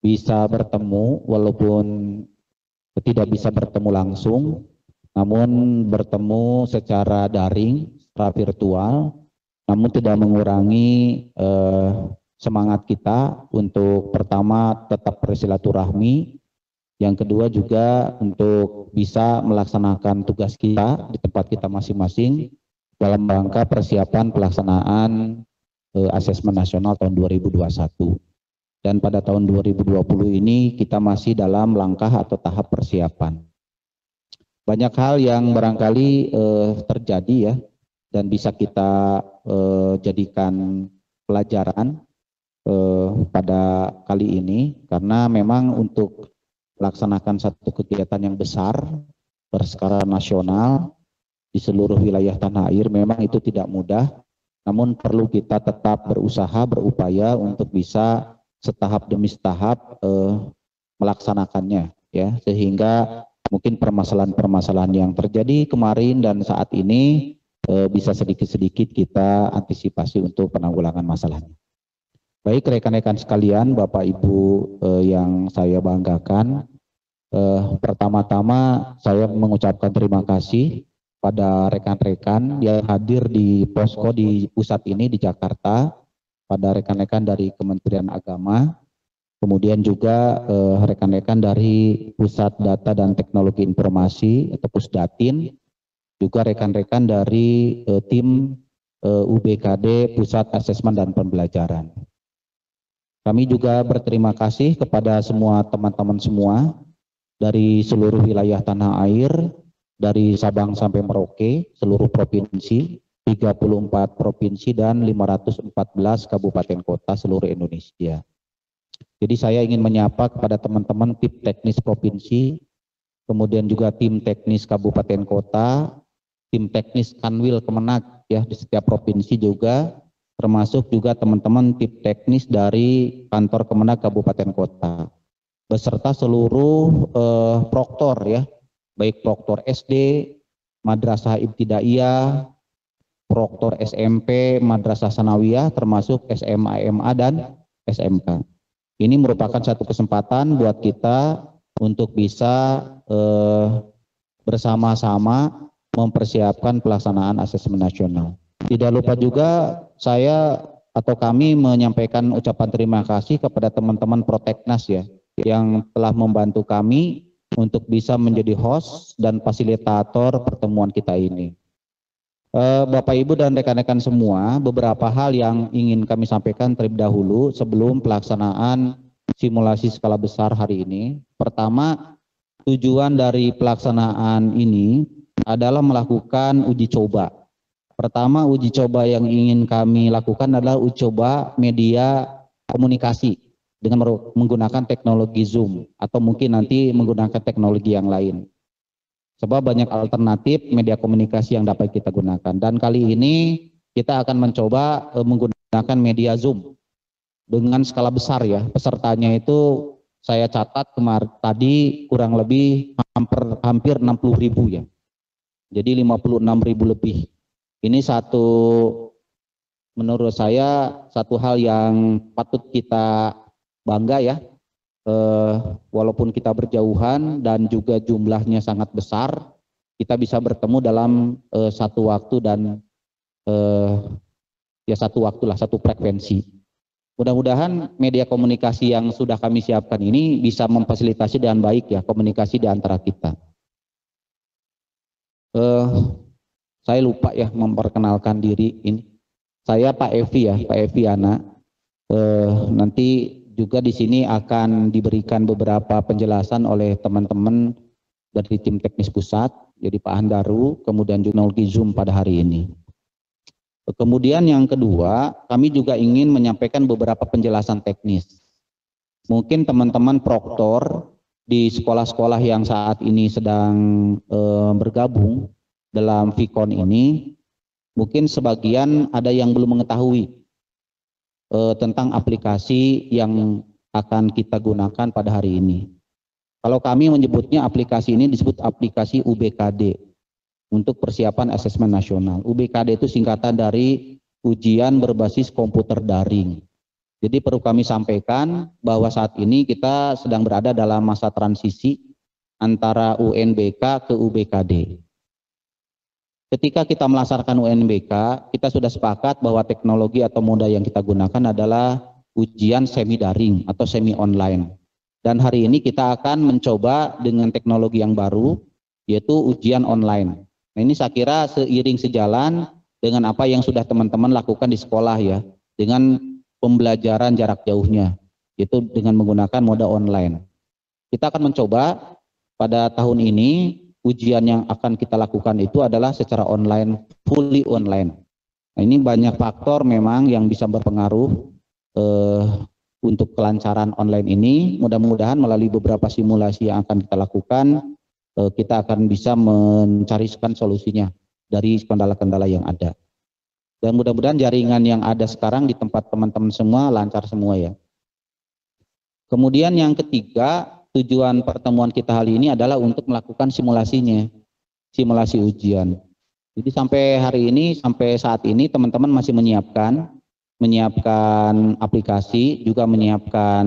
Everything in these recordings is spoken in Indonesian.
bisa bertemu walaupun tidak bisa bertemu langsung, namun bertemu secara daring, secara virtual, namun tidak mengurangi semangat kita untuk pertama tetap bersilaturahmi, yang kedua juga untuk bisa melaksanakan tugas kita di tempat kita masing-masing dalam rangka persiapan pelaksanaan asesmen nasional tahun 2021. Dan pada tahun 2020 ini kita masih dalam langkah atau tahap persiapan. Banyak hal yang barangkali terjadi ya, dan bisa kita jadikan pelajaran pada kali ini, karena memang untuk melaksanakan satu kegiatan yang besar berskala nasional di seluruh wilayah tanah air memang itu tidak mudah, namun perlu kita tetap berusaha, berupaya untuk bisa setahap demi setahap melaksanakannya ya, sehingga mungkin permasalahan-permasalahan yang terjadi kemarin dan saat ini bisa sedikit-sedikit kita antisipasi untuk penanggulangan masalahnya. Baik rekan-rekan sekalian, Bapak Ibu yang saya banggakan, pertama-tama saya mengucapkan terima kasih pada rekan-rekan yang hadir di posko di pusat ini di Jakarta, pada rekan-rekan dari Kementerian Agama, kemudian juga rekan-rekan dari Pusat Data dan Teknologi Informasi atau Pusdatin, juga rekan-rekan dari tim UBKD Pusat Asesmen dan Pembelajaran. Kami juga berterima kasih kepada semua teman-teman semua dari seluruh wilayah tanah air, dari Sabang sampai Merauke, seluruh provinsi, 34 provinsi dan 514 kabupaten kota seluruh Indonesia. Jadi saya ingin menyapa kepada teman-teman tim teknis provinsi, kemudian juga tim teknis kabupaten kota, tim teknis Kanwil Kemenag ya di setiap provinsi juga, termasuk juga teman-teman tim teknis dari kantor Kemenag kabupaten kota, beserta seluruh proktor ya, baik proktor SD, Madrasah Ibtidaiyah, proktor SMP, Madrasah Sanawiyah, termasuk SMA, MA, dan SMK. Ini merupakan satu kesempatan buat kita untuk bisa bersama-sama mempersiapkan pelaksanaan asesmen nasional. Tidak lupa juga saya atau kami menyampaikan ucapan terima kasih kepada teman-teman Proteknas ya, yang telah membantu kami untuk bisa menjadi host dan fasilitator pertemuan kita ini. Bapak Ibu dan rekan-rekan semua, beberapa hal yang ingin kami sampaikan terlebih dahulu sebelum pelaksanaan simulasi skala besar hari ini. Pertama, tujuan dari pelaksanaan ini adalah melakukan uji coba. Pertama, uji coba yang ingin kami lakukan adalah uji coba media komunikasi dengan menggunakan teknologi Zoom atau mungkin nanti menggunakan teknologi yang lain. Sebab banyak alternatif media komunikasi yang dapat kita gunakan. Dan kali ini kita akan mencoba menggunakan media Zoom dengan skala besar ya. Pesertanya itu saya catat tadi kurang lebih hampir 60.000 ya. Jadi 56.000 lebih. Ini menurut saya satu hal yang patut kita bangga ya. Walaupun kita berjauhan dan juga jumlahnya sangat besar, kita bisa bertemu dalam satu waktu dan ya satu waktulah, satu frekuensi. Mudah-mudahan media komunikasi yang sudah kami siapkan ini bisa memfasilitasi dengan baik ya komunikasi di antara kita. Saya lupa ya memperkenalkan diri ini. Saya Pak Evi ya, Pak Evi Ana. Nanti juga di sini akan diberikan beberapa penjelasan oleh teman-teman dari tim teknis pusat, jadi Pak Handaru, kemudian juga teknologi Zoom pada hari ini. Kemudian yang kedua, kami juga ingin menyampaikan beberapa penjelasan teknis. Mungkin teman-teman proktor di sekolah-sekolah yang saat ini sedang bergabung dalam Vicon ini, mungkin sebagian ada yang belum mengetahui tentang aplikasi yang akan kita gunakan pada hari ini. Kalau kami menyebutnya aplikasi ini disebut aplikasi UBKD untuk persiapan asesmen nasional. UBKD itu singkatan dari ujian berbasis komputer daring. Jadi perlu kami sampaikan bahwa saat ini kita sedang berada dalam masa transisi antara UNBK ke UBKD. Ketika kita melaksanakan UNBK, kita sudah sepakat bahwa teknologi atau moda yang kita gunakan adalah ujian semi daring atau semi online. Dan hari ini kita akan mencoba dengan teknologi yang baru, yaitu ujian online. Nah, ini saya kira seiring sejalan dengan apa yang sudah teman-teman lakukan di sekolah ya, dengan pembelajaran jarak jauhnya, yaitu dengan menggunakan moda online. Kita akan mencoba pada tahun ini ujian yang akan kita lakukan itu adalah secara online, fully online. Nah, ini banyak faktor memang yang bisa berpengaruh untuk kelancaran online ini. Mudah-mudahan melalui beberapa simulasi yang akan kita lakukan, kita akan bisa mencarikan solusinya dari kendala-kendala yang ada. Dan mudah-mudahan jaringan yang ada sekarang di tempat teman-teman semua lancar semua ya. Kemudian yang ketiga, tujuan pertemuan kita hari ini adalah untuk melakukan simulasinya, simulasi ujian. Jadi sampai hari ini, sampai saat ini teman-teman masih menyiapkan aplikasi, juga menyiapkan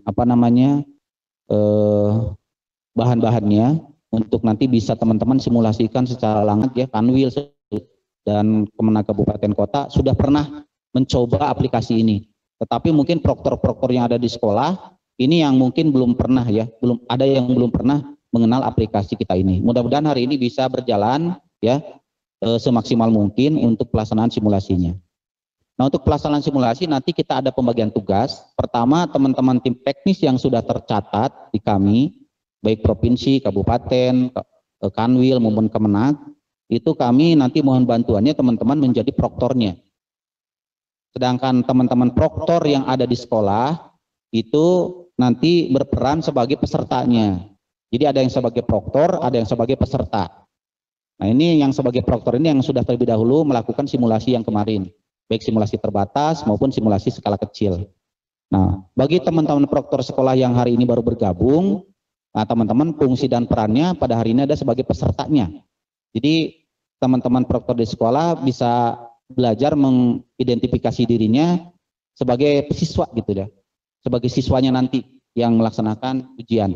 bahan-bahannya untuk nanti bisa teman-teman simulasikan secara langsung ya. Kanwil dan Kemenag Kabupaten Kota sudah pernah mencoba aplikasi ini, tetapi mungkin proktor-proktor yang ada di sekolah ini yang mungkin belum pernah ya, belum pernah mengenal aplikasi kita ini. Mudah-mudahan hari ini bisa berjalan ya semaksimal mungkin untuk pelaksanaan simulasinya. Nah, untuk pelaksanaan simulasi nanti kita ada pembagian tugas. Pertama, teman-teman tim teknis yang sudah tercatat di kami, baik provinsi, kabupaten, kanwil maupun Kemenag, itu kami nanti mohon bantuannya teman-teman menjadi proktornya. Sedangkan teman-teman proktor yang ada di sekolah itu nanti berperan sebagai pesertanya. Jadi ada yang sebagai proktor, ada yang sebagai peserta. Nah, ini yang sebagai proktor ini yang sudah terlebih dahulu melakukan simulasi yang kemarin, baik simulasi terbatas maupun simulasi skala kecil. Nah, bagi teman-teman proktor sekolah yang hari ini baru bergabung, nah teman-teman fungsi dan perannya pada hari ini ada sebagai pesertanya. Jadi teman-teman proktor di sekolah bisa belajar mengidentifikasi dirinya sebagai siswa gitu ya, sebagai siswanya nanti yang melaksanakan ujian.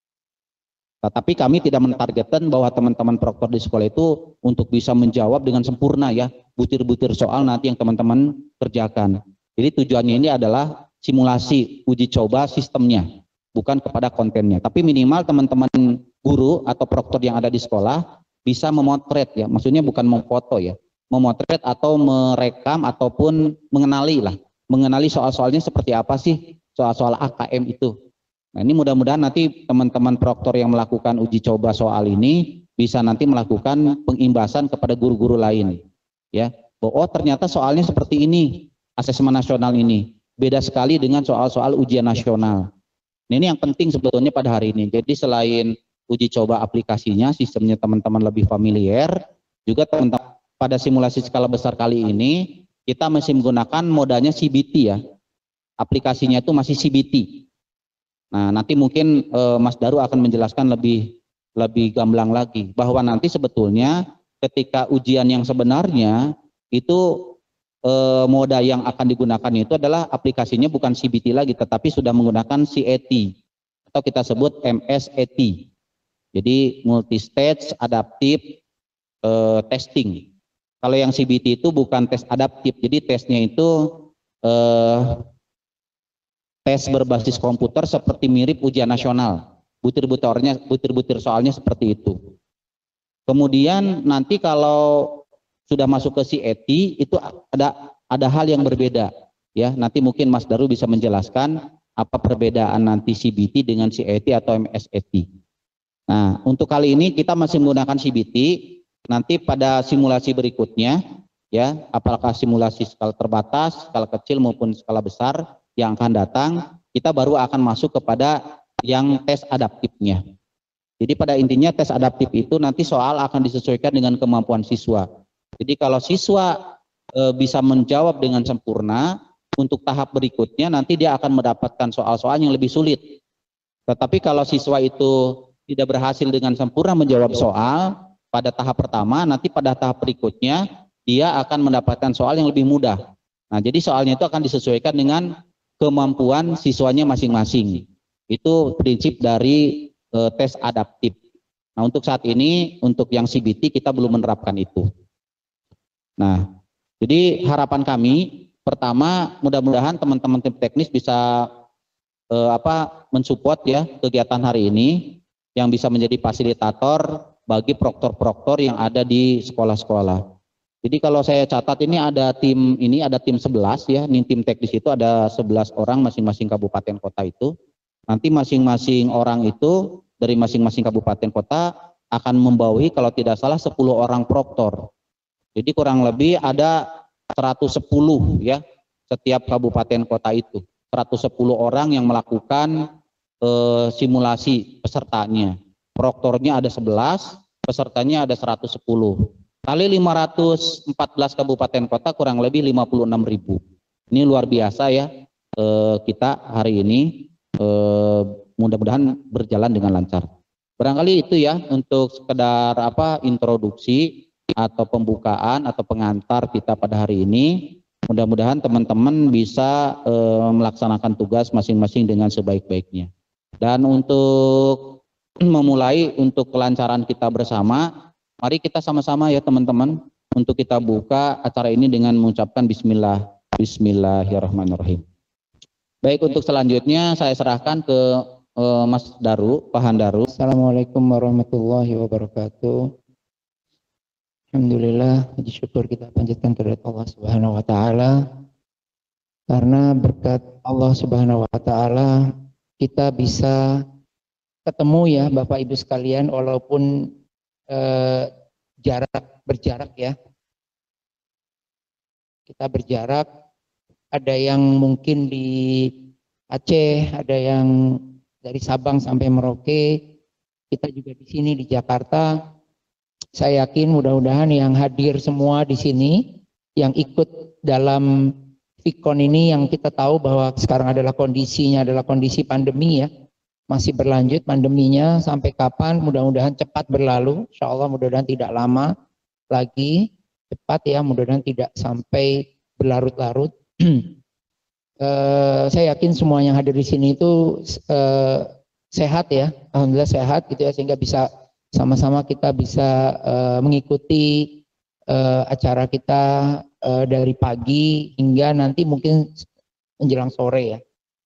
Tetapi kami tidak mentargetkan bahwa teman-teman proktor di sekolah itu untuk bisa menjawab dengan sempurna ya, butir-butir soal nanti yang teman-teman kerjakan. Jadi tujuannya ini adalah simulasi uji coba sistemnya, bukan kepada kontennya. Tapi minimal teman-teman guru atau proktor yang ada di sekolah bisa memotret ya, maksudnya bukan memfoto ya, memotret atau merekam ataupun mengenali soal-soalnya seperti apa sih soal-soal AKM itu. Nah, ini mudah-mudahan nanti teman-teman proktor yang melakukan uji coba soal ini bisa nanti melakukan pengimbasan kepada guru-guru lain ya, bahwa oh ternyata soalnya seperti ini, asesmen nasional ini beda sekali dengan soal-soal ujian nasional. Nah, ini yang penting sebetulnya pada hari ini. Jadi selain uji coba aplikasinya, sistemnya teman-teman lebih familiar, juga teman-teman pada simulasi skala besar kali ini kita masih menggunakan modanya CBT ya, aplikasinya itu masih CBT. Nah, nanti mungkin Mas Daru akan menjelaskan lebih gamblang lagi bahwa nanti sebetulnya ketika ujian yang sebenarnya itu moda yang akan digunakan itu adalah aplikasinya bukan CBT lagi, tetapi sudah menggunakan CAT atau kita sebut MSAT. Jadi multi-stage adaptive testing. Kalau yang CBT itu bukan tes adaptif, jadi tesnya itu tes berbasis komputer seperti mirip ujian nasional. Butir-butir soalnya seperti itu. Kemudian nanti kalau sudah masuk ke CAT itu ada hal yang berbeda ya. Nanti mungkin Mas Daru bisa menjelaskan apa perbedaan nanti CBT dengan CAT atau MSAT. Nah, untuk kali ini kita masih menggunakan CBT. Nanti pada simulasi berikutnya ya, apakah simulasi skala terbatas, skala kecil maupun skala besar yang akan datang, kita baru akan masuk kepada yang tes adaptifnya. Jadi pada intinya tes adaptif itu nanti soal akan disesuaikan dengan kemampuan siswa. Jadi kalau siswa bisa menjawab dengan sempurna, untuk tahap berikutnya nanti dia akan mendapatkan soal-soal yang lebih sulit. Tetapi kalau siswa itu tidak berhasil dengan sempurna menjawab soal pada tahap pertama, nanti pada tahap berikutnya dia akan mendapatkan soal yang lebih mudah. Nah, jadi soalnya itu akan disesuaikan dengan kemampuan siswanya masing-masing. Itu prinsip dari tes adaptif. Nah, untuk saat ini, untuk yang CBT kita belum menerapkan itu. Nah, jadi harapan kami, pertama, mudah-mudahan teman-teman tim teknis bisa mensupport ya kegiatan hari ini, yang bisa menjadi fasilitator bagi proktor-proktor yang ada di sekolah-sekolah. Jadi kalau saya catat ini ada tim 11 ya, ini tim teknis itu ada 11 orang masing-masing kabupaten kota itu. Nanti masing-masing orang itu dari masing-masing kabupaten kota akan membawahi kalau tidak salah 10 orang proktor. Jadi kurang lebih ada 110 ya setiap kabupaten kota itu. 110 orang yang melakukan simulasi pesertanya. Proktornya ada 11, pesertanya ada 110. Kali 514 kabupaten kota kurang lebih 56.000. Ini luar biasa ya kita hari ini, mudah-mudahan berjalan dengan lancar. Barangkali itu ya untuk sekedar introduksi atau pembukaan atau pengantar kita pada hari ini. Mudah-mudahan teman-teman bisa melaksanakan tugas masing-masing dengan sebaik-baiknya. Dan untuk memulai untuk kelancaran kita bersama, mari kita sama-sama ya teman-teman untuk kita buka acara ini dengan mengucapkan Bismillahirrahmanirrahim. Baik, untuk selanjutnya saya serahkan ke Mas Daru, Pak Handaru. Assalamualaikum warahmatullahi wabarakatuh. Alhamdulillah, puji syukur kita panjatkan kepada Allah Subhanahu wa taala. Karena berkat Allah Subhanahu wa taala kita bisa ketemu ya Bapak Ibu sekalian, walaupun berjarak ya. Kita berjarak, ada yang mungkin di Aceh, ada yang dari Sabang sampai Merauke, kita juga di sini di Jakarta. Saya yakin mudah-mudahan yang hadir semua di sini, yang ikut dalam Vikon ini, yang kita tahu bahwa sekarang adalah kondisinya adalah kondisi pandemi ya, masih berlanjut pandeminya sampai kapan, mudah-mudahan cepat berlalu, insya Allah mudah-mudahan tidak lama lagi, cepat ya, mudah-mudahan tidak sampai berlarut-larut. Saya yakin semua yang hadir di sini itu sehat ya, alhamdulillah sehat gitu ya, sehingga bisa sama-sama kita bisa mengikuti acara kita dari pagi hingga nanti mungkin menjelang sore ya.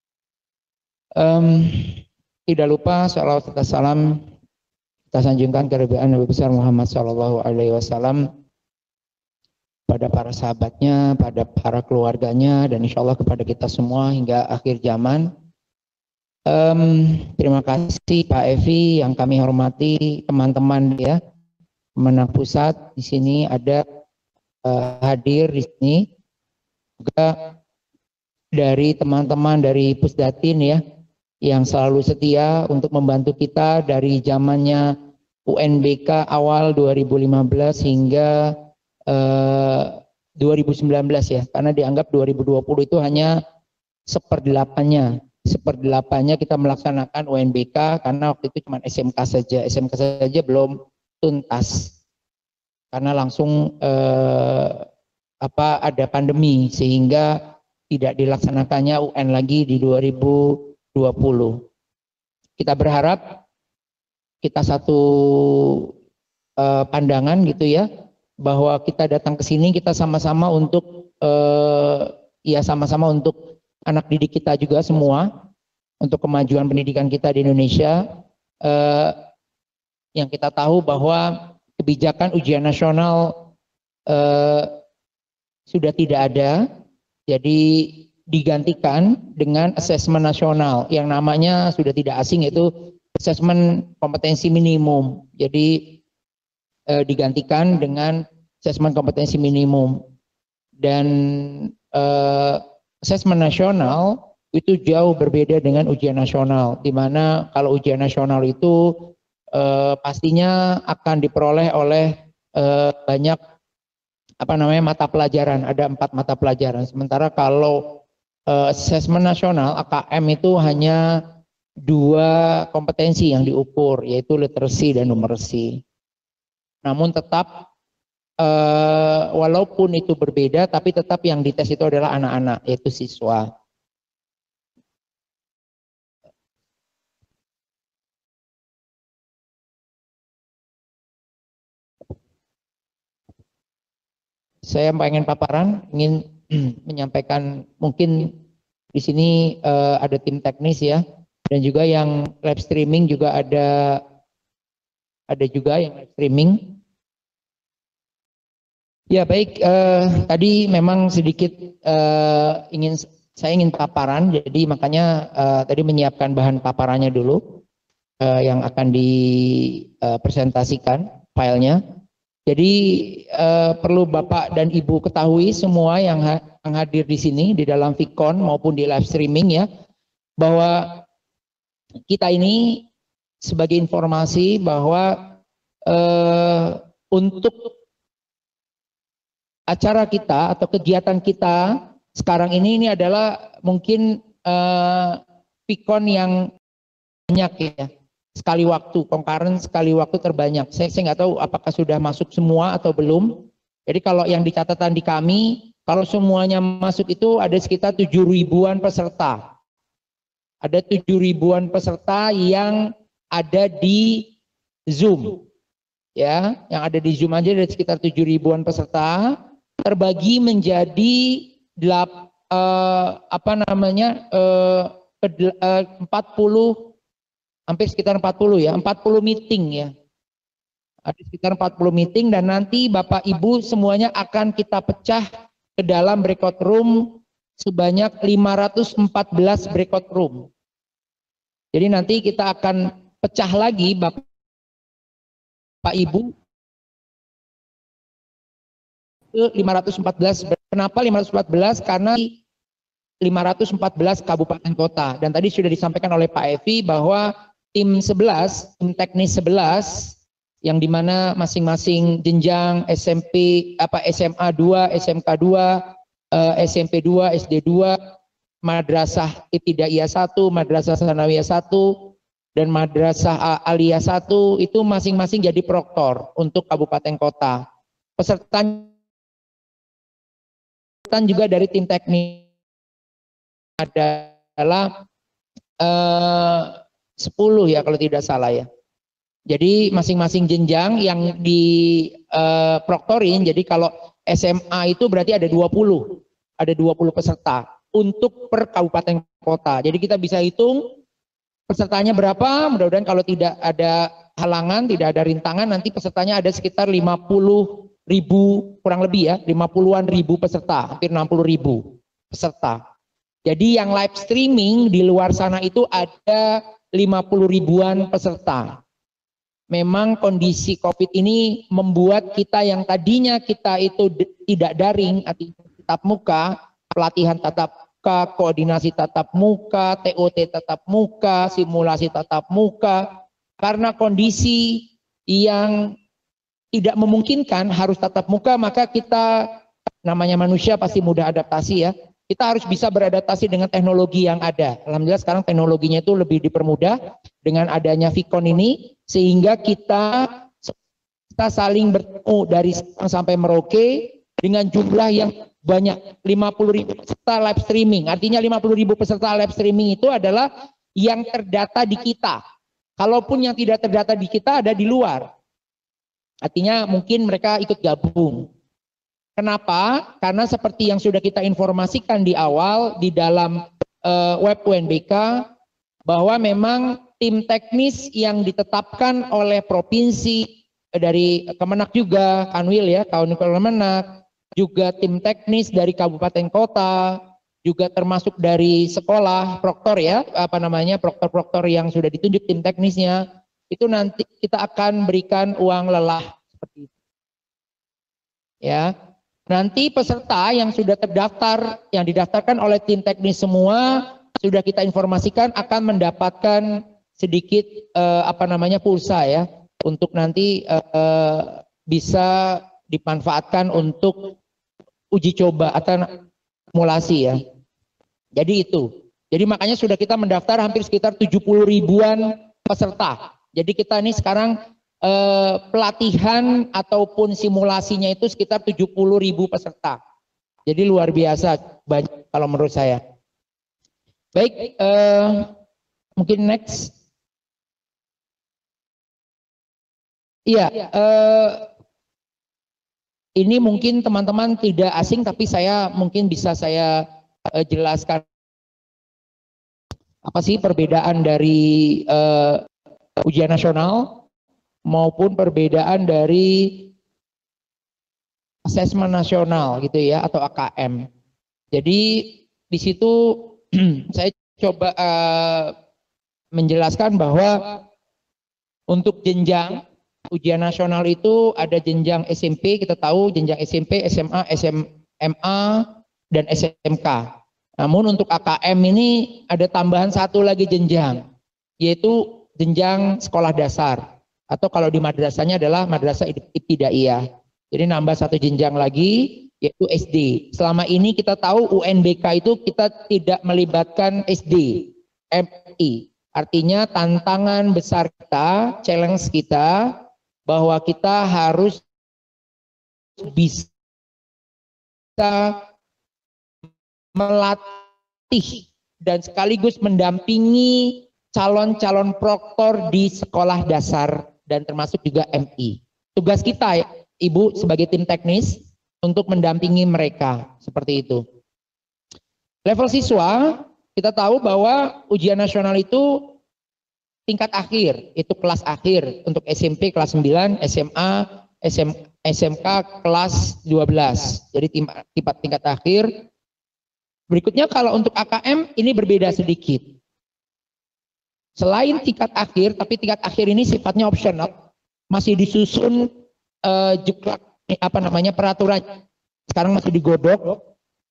Tidak lupa salawat serta salam kita sanjungkan kepada Nabi besar Muhammad SAW, pada para sahabatnya, pada para keluarganya, dan insya Allah kepada kita semua hingga akhir zaman. Terima kasih Pak Evi yang kami hormati, teman-teman ya, Kemenang Pusat di sini ada hadir di sini, juga dari teman-teman dari Pusdatin ya, yang selalu setia untuk membantu kita dari zamannya UNBK awal 2015 hingga 2019 ya, karena dianggap 2020 itu hanya seperdelapannya kita melaksanakan UNBK, karena waktu itu cuma SMK saja belum tuntas karena langsung ada pandemi sehingga tidak dilaksanakannya UN lagi di 2020. Kita berharap kita satu pandangan gitu ya, bahwa kita datang ke sini kita sama-sama untuk sama-sama untuk anak didik kita juga semua, untuk kemajuan pendidikan kita di Indonesia. Yang kita tahu bahwa kebijakan ujian nasional sudah tidak ada, jadi digantikan dengan asesmen nasional yang namanya sudah tidak asing, yaitu asesmen kompetensi minimum. Jadi digantikan dengan asesmen kompetensi minimum, dan asesmen nasional itu jauh berbeda dengan ujian nasional, di mana kalau ujian nasional itu pastinya akan diperoleh oleh banyak mata pelajaran, ada 4 mata pelajaran. Sementara kalau asesmen nasional AKM itu hanya 2 kompetensi yang diukur, yaitu literacy dan numeracy. Namun tetap walaupun itu berbeda, tapi tetap yang dites itu adalah anak-anak, yaitu siswa. Saya pengen paparan, ingin menyampaikan mungkin di sini ada tim teknis ya, dan juga yang live streaming juga ada juga yang live streaming. Ya baik, tadi memang sedikit saya ingin paparan, jadi makanya tadi menyiapkan bahan paparannya dulu yang akan dipresentasikan filenya. Jadi perlu Bapak dan Ibu ketahui semua yang hadir di sini di dalam Vicon maupun di live streaming ya, bahwa kita ini sebagai informasi bahwa untuk acara kita atau kegiatan kita sekarang ini adalah mungkin Vicon yang banyak ya. Sekali waktu, concurrent sekali waktu terbanyak. Saya nggak tahu apakah sudah masuk semua atau belum. Jadi kalau yang di catatan di kami, kalau semuanya masuk itu ada sekitar 7 ribuan peserta. Ada 7 ribuan peserta yang ada di Zoom. Ya, yang ada di Zoom aja ada sekitar 7 ribuan peserta, terbagi menjadi 40, hampir sekitar 40 ya, 40 meeting ya. Ada sekitar 40 meeting dan nanti Bapak Ibu semuanya akan kita pecah ke dalam breakout room sebanyak 514 breakout room. Jadi nanti kita akan pecah lagi Bapak Ibu ke 514. Kenapa 514? Karena 514 kabupaten kota. Dan tadi sudah disampaikan oleh Pak Evi bahwa tim 11, tim teknis 11 yang dimana masing-masing jenjang SMP SMA 2, SMK 2, SMP 2, SD 2, Madrasah Ibtidaiyah 1, Madrasah Sanawiyah 1 dan Madrasah Aliyah 1 itu masing-masing jadi proktor untuk kabupaten kota. Peserta juga dari tim teknis adalah 10 ya kalau tidak salah ya. Jadi masing-masing jenjang yang di proktorin, jadi kalau SMA itu berarti ada 20 peserta untuk per kabupaten kota. Jadi kita bisa hitung pesertanya berapa, mudah-mudahan kalau tidak ada halangan, tidak ada rintangan, nanti pesertanya ada sekitar 50 ribu, kurang lebih ya, 50-an ribu peserta, hampir 60 ribu peserta. Jadi yang live streaming di luar sana itu ada 50 ribuan peserta. Memang kondisi COVID ini membuat kita yang tadinya kita itu tidak daring, artinya tatap muka, pelatihan tatap muka, koordinasi tatap muka, TOT tatap muka, simulasi tatap muka, karena kondisi yang tidak memungkinkan harus tatap muka, maka kita namanya manusia pasti mudah adaptasi ya. Kita harus bisa beradaptasi dengan teknologi yang ada. Alhamdulillah sekarang teknologinya itu lebih dipermudah dengan adanya Vicon ini, sehingga kita saling bertemu dari Sabang sampai Merauke dengan jumlah yang banyak, 50 ribu peserta live streaming. Artinya 50 ribu peserta live streaming itu adalah yang terdata di kita. Kalaupun yang tidak terdata di kita ada di luar. Artinya mungkin mereka ikut gabung. Kenapa? Karena seperti yang sudah kita informasikan di awal di dalam web UNBK, bahwa memang tim teknis yang ditetapkan oleh provinsi dari Kemenak juga, Kanwil ya, Kemenak, juga tim teknis dari kabupaten kota, juga termasuk dari sekolah, proktor ya, proktor-proktor yang sudah ditunjuk tim teknisnya, itu nanti kita akan berikan uang lelah seperti itu. Ya. Nanti peserta yang sudah terdaftar, yang didaftarkan oleh tim teknis semua, sudah kita informasikan akan mendapatkan sedikit pulsa ya, untuk nanti bisa dimanfaatkan untuk uji coba atau simulasi ya. Jadi itu. Jadi makanya sudah kita mendaftar hampir sekitar 70 ribuan peserta. Jadi kita ini sekarang pelatihan ataupun simulasinya itu sekitar 70 ribu peserta. Jadi luar biasa banyak kalau menurut saya. Baik, mungkin next. Iya, ini mungkin teman-teman tidak asing, tapi saya mungkin bisa saya jelaskan apa sih perbedaan dari ujian nasional maupun perbedaan dari asesmen nasional gitu ya, atau AKM. Jadi di situ saya coba menjelaskan bahwa untuk jenjang ujian nasional itu ada jenjang SMP, kita tahu jenjang SMP, SMA, SMA, dan SMK. Namun untuk AKM ini ada tambahan satu lagi jenjang, yaitu jenjang sekolah dasar. Atau kalau di madrasahnya adalah madrasah ibtidaiyah. Jadi nambah satu jenjang lagi, yaitu SD. Selama ini kita tahu UNBK itu kita tidak melibatkan SD, MI. Artinya tantangan besar kita, challenge kita, bahwa kita harus bisa melatih dan sekaligus mendampingi calon-calon proktor di sekolah dasar dan termasuk juga MI. Tugas kita ya, Ibu sebagai tim teknis untuk mendampingi mereka seperti itu. Level siswa, kita tahu bahwa ujian nasional itu tingkat akhir, itu kelas akhir untuk SMP kelas 9, SMA, SMK kelas 12. Jadi tingkat akhir. Berikutnya kalau untuk AKM ini berbeda sedikit. Selain tingkat akhir, tapi tingkat akhir ini sifatnya opsional, masih disusun peraturan. Sekarang masih digodok.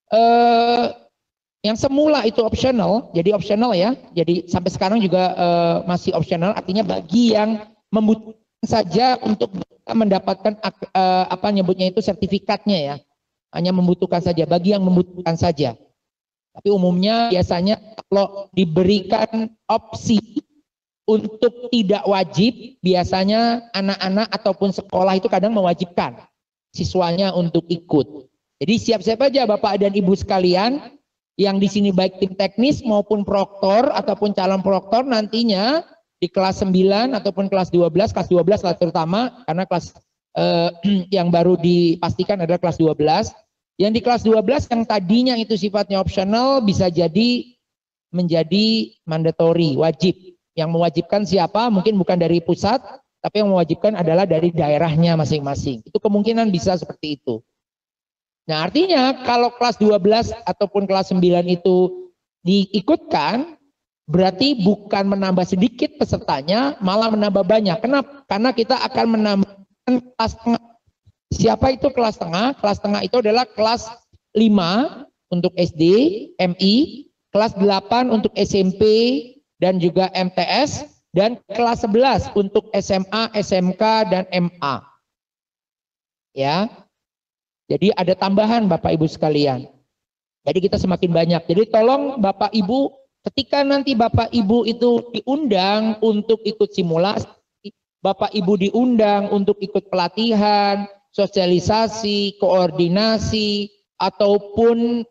Yang semula itu opsional, jadi opsional ya. Jadi sampai sekarang juga masih opsional. Artinya bagi yang membutuhkan saja untuk mendapatkan sertifikatnya ya. Hanya membutuhkan saja, bagi yang membutuhkan saja. Tapi umumnya biasanya kalau diberikan opsi untuk tidak wajib, biasanya anak-anak ataupun sekolah itu kadang mewajibkan siswanya untuk ikut. Jadi siap-siap aja Bapak dan Ibu sekalian, yang di sini baik tim teknis maupun proktor ataupun calon proktor nantinya di kelas 9 ataupun kelas 12 lah terutama, karena kelas yang baru dipastikan adalah kelas 12. Yang di kelas 12 yang tadinya itu sifatnya opsional bisa jadi menjadi mandatory, wajib. Yang mewajibkan siapa? Mungkin bukan dari pusat, tapi yang mewajibkan adalah dari daerahnya masing-masing. Itu kemungkinan bisa seperti itu. Nah artinya kalau kelas 12 ataupun kelas 9 itu diikutkan, berarti bukan menambah sedikit pesertanya, malah menambah banyak. Kenapa? Karena kita akan menambahkan kelas tengah. Siapa itu kelas tengah? Kelas tengah itu adalah kelas 5 untuk SD, MI, kelas 8 untuk SMP dan juga MTS, dan kelas 11 untuk SMA, SMK, dan MA. Ya. Jadi ada tambahan Bapak Ibu sekalian. Jadi kita semakin banyak. Jadi tolong Bapak Ibu, ketika nanti Bapak Ibu itu diundang untuk ikut simulasi, Bapak Ibu diundang untuk ikut pelatihan, sosialisasi, koordinasi, ataupun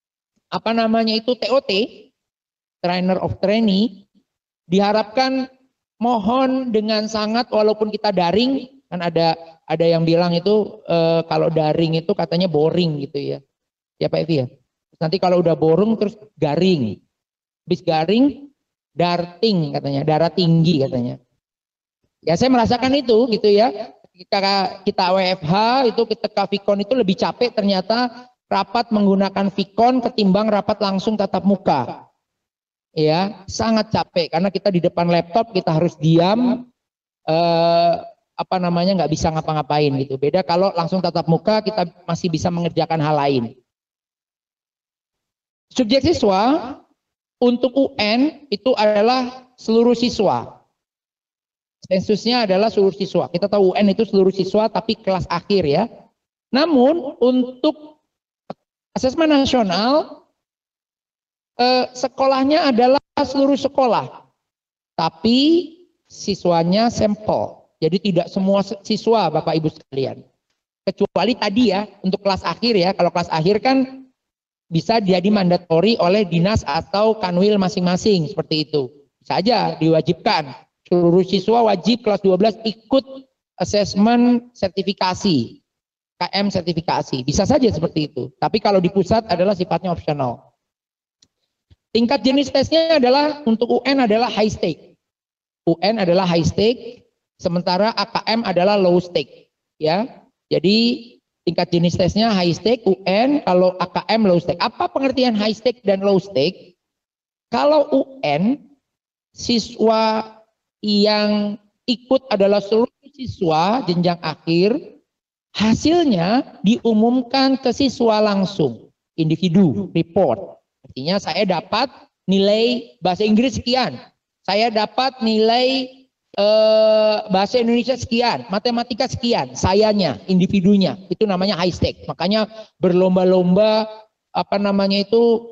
TOT, trainer of trainee, diharapkan mohon dengan sangat, walaupun kita daring, kan ada yang bilang itu kalau daring itu katanya boring gitu ya. Ya Pak Evi ya. Nanti kalau udah boring terus garing. Habis garing, darting katanya, darah tinggi katanya. Ya saya merasakan itu gitu ya. Ketika kita WFH itu ketika Vicon itu lebih capek ternyata rapat menggunakan Vicon ketimbang rapat langsung tatap muka. Ya, sangat capek karena kita di depan laptop kita harus diam, nggak bisa ngapa-ngapain gitu. Beda kalau langsung tatap muka kita masih bisa mengerjakan hal lain. Subjek siswa untuk UN itu adalah seluruh siswa. Sensusnya adalah seluruh siswa. Kita tahu UN itu seluruh siswa tapi kelas akhir ya. Namun untuk asesmen nasional sekolahnya adalah seluruh sekolah. Tapi siswanya sampel. Jadi tidak semua siswa Bapak Ibu sekalian. Kecuali tadi ya untuk kelas akhir ya. Kalau kelas akhir kan bisa jadi mandatori oleh dinas atau kanwil masing-masing seperti itu. Bisa aja diwajibkan. Seluruh siswa wajib kelas 12 ikut asesmen sertifikasi. KM sertifikasi. Bisa saja seperti itu. Tapi kalau di pusat adalah sifatnya opsional. Tingkat jenis tesnya adalah untuk UN adalah high stake. UN adalah high stake, sementara AKM adalah low stake. Ya, jadi tingkat jenis tesnya high stake, UN, kalau AKM low stake. Apa pengertian high stake dan low stake? Kalau UN, siswa yang ikut adalah seluruh siswa jenjang akhir, hasilnya diumumkan ke siswa langsung, individu, report. Artinya saya dapat nilai bahasa Inggris sekian, saya dapat nilai bahasa Indonesia sekian, matematika sekian, sayanya, individunya, itu namanya high stake. Makanya berlomba-lomba apa namanya itu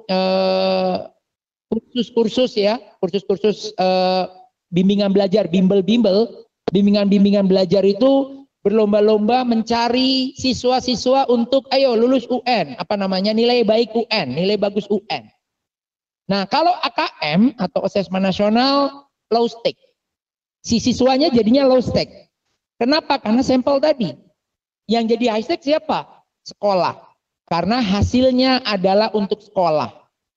kursus-kursus ya, kursus-kursus bimbingan belajar, bimbel-bimbel, bimbingan-bimbingan belajar itu berlomba-lomba mencari siswa-siswa untuk ayo lulus UN, apa namanya nilai baik UN, nilai bagus UN. Nah, kalau AKM atau asesmen nasional low stake. Si siswanya jadinya low stake. Kenapa? Karena sampel tadi. Yang jadi high stake siapa? Sekolah. Karena hasilnya adalah untuk sekolah.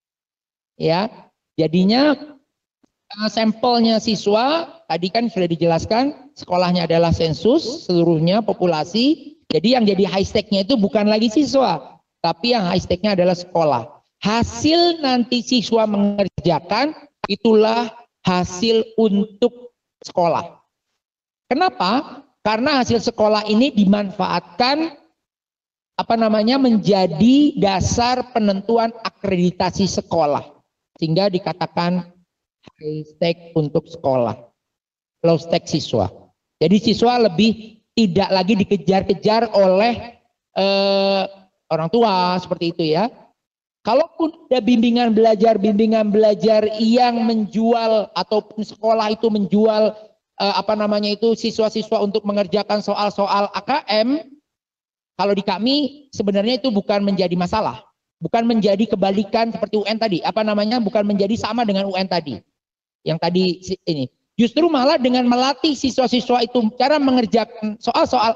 Ya, jadinya sampelnya siswa tadi kan sudah dijelaskan, sekolahnya adalah sensus seluruhnya populasi. Jadi yang jadi high stake-nya itu bukan lagi siswa, tapi yang high stake-nya adalah sekolah. Hasil nanti siswa mengerjakan itulah hasil untuk sekolah. Kenapa? Karena hasil sekolah ini dimanfaatkan apa namanya menjadi dasar penentuan akreditasi sekolah. Sehingga dikatakan high stake untuk sekolah, low stake siswa. Jadi siswa lebih tidak lagi dikejar-kejar oleh orang tua seperti itu ya. Kalaupun ada bimbingan belajar yang menjual ataupun sekolah itu menjual apa namanya itu siswa-siswa untuk mengerjakan soal-soal AKM, kalau di kami sebenarnya itu bukan menjadi masalah, bukan menjadi kebalikan seperti UN tadi, apa namanya bukan menjadi sama dengan UN tadi. Yang tadi ini justru malah dengan melatih siswa-siswa itu cara mengerjakan soal-soal